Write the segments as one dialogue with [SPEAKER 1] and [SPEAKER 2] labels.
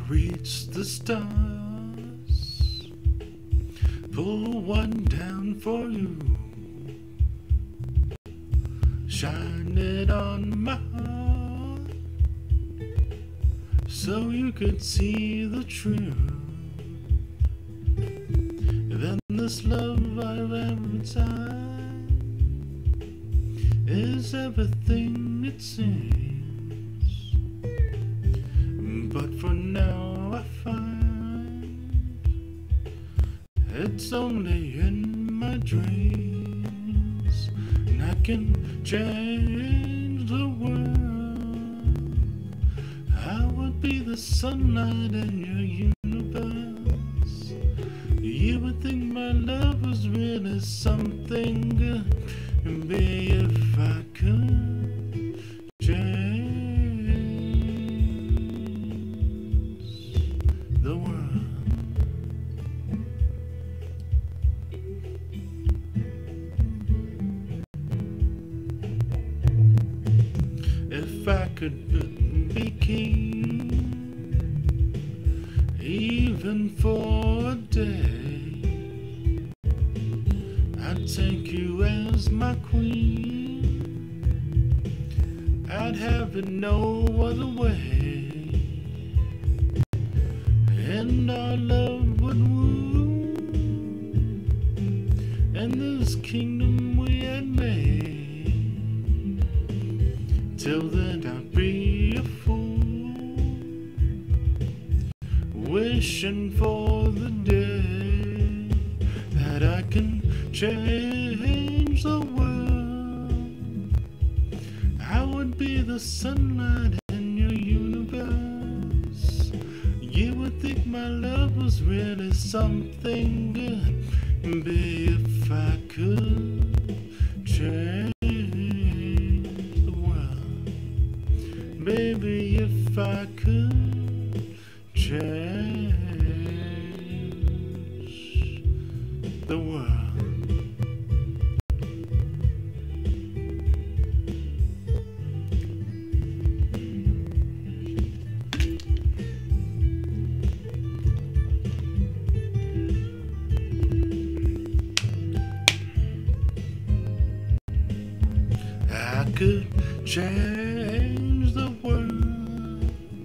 [SPEAKER 1] reach the stars, pull one down for you, shine it on my heart, so you could see the truth. Then this love I have inside is everything it seems. But for now I find it's only in my dreams, and I can change the world. I would be the sunlight in your universe. You would think my love was really something good, and be if I could change the world. If I could be king, even for a day, I'd take you as my queen. I'd have it no other way, and our love would rule, and this kingdom we had made. Till then I'd be a fool, wishing for the day that I can change the world. I would be the sunlight in your universe. You would think my love was really something good, be if I could change the world. Baby, if I could change the world. I could change the world.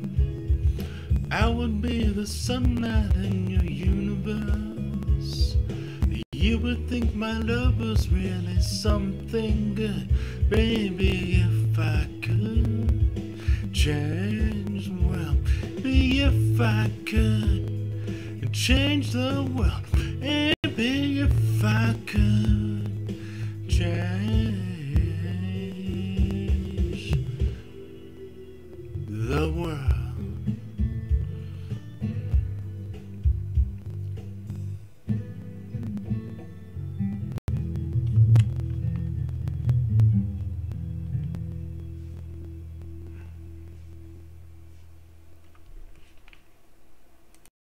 [SPEAKER 1] I would be the sunlight in your universe. You would think my love was really something good, baby, if I could change the world. Baby, if I could change the world. Baby, if I could